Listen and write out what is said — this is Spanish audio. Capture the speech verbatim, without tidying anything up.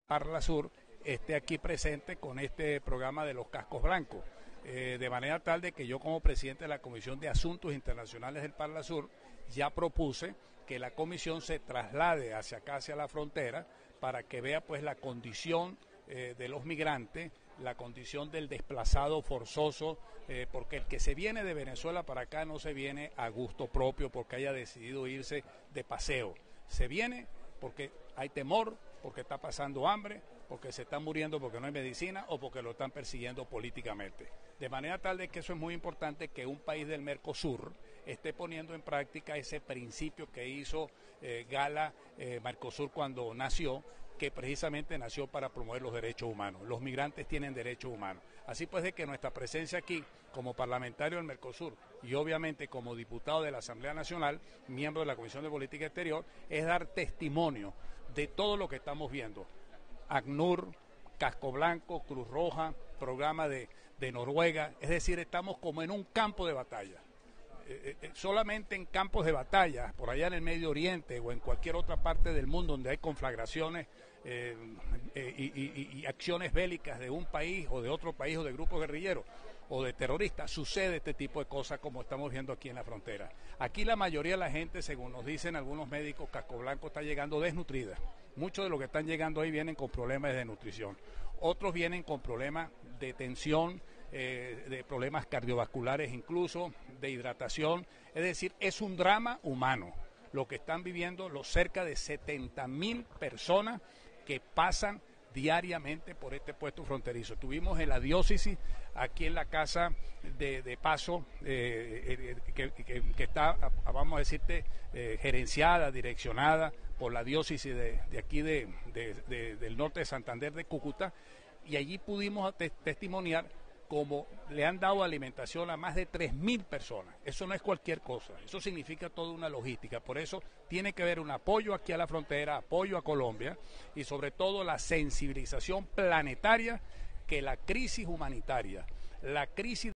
Parla Sur esté aquí presente con este programa de los cascos blancos, eh, de manera tal de que yo como presidente de la Comisión de Asuntos Internacionales del Parla Sur ya propuse que la comisión se traslade hacia acá, hacia la frontera, para que vea pues la condición eh, de los migrantes, la condición del desplazado forzoso, eh, porque el que se viene de Venezuela para acá no se viene a gusto propio porque haya decidido irse de paseo, se viene porque hay temor, porque está pasando hambre, porque se está muriendo porque no hay medicina o porque lo están persiguiendo políticamente. De manera tal de que eso es muy importante que un país del Mercosur esté poniendo en práctica ese principio que hizo eh, Gala eh, Mercosur cuando nació, que precisamente nació para promover los derechos humanos. Los migrantes tienen derechos humanos. Así pues de que nuestra presencia aquí como parlamentario del Mercosur y obviamente como diputado de la Asamblea Nacional, miembro de la Comisión de Política Exterior, es dar testimonio de todo lo que estamos viendo. ACNUR, Casco Blanco, Cruz Roja, programa de, de Noruega, es decir, estamos como en un campo de batalla. Eh, eh, solamente en campos de batalla, por allá en el Medio Oriente o en cualquier otra parte del mundo donde hay conflagraciones eh, eh, y, y, y acciones bélicas de un país o de otro país o de grupos guerrilleros o de terroristas, sucede este tipo de cosas como estamos viendo aquí en la frontera. Aquí la mayoría de la gente, según nos dicen algunos médicos, Casco Blanco está llegando desnutrida. Muchos de los que están llegando ahí vienen con problemas de desnutrición. Otros vienen con problemas de tensión, eh, de problemas cardiovasculares incluso, de hidratación. Es decir, es un drama humano lo que están viviendo los cerca de setenta mil personas que pasan diariamente por este puesto fronterizo. Tuvimos en la diócesis, aquí en la casa de, de paso, eh, eh, que, que, que está, vamos a decirte, eh, gerenciada, direccionada por la diócesis de, de aquí de, de, de, del norte de Santander, de Cúcuta, y allí pudimos te testimoniar cómo le han dado alimentación a más de tres mil personas. Eso no es cualquier cosa, eso significa toda una logística. Por eso tiene que haber un apoyo aquí a la frontera, apoyo a Colombia y sobre todo la sensibilización planetaria que la crisis humanitaria, la crisis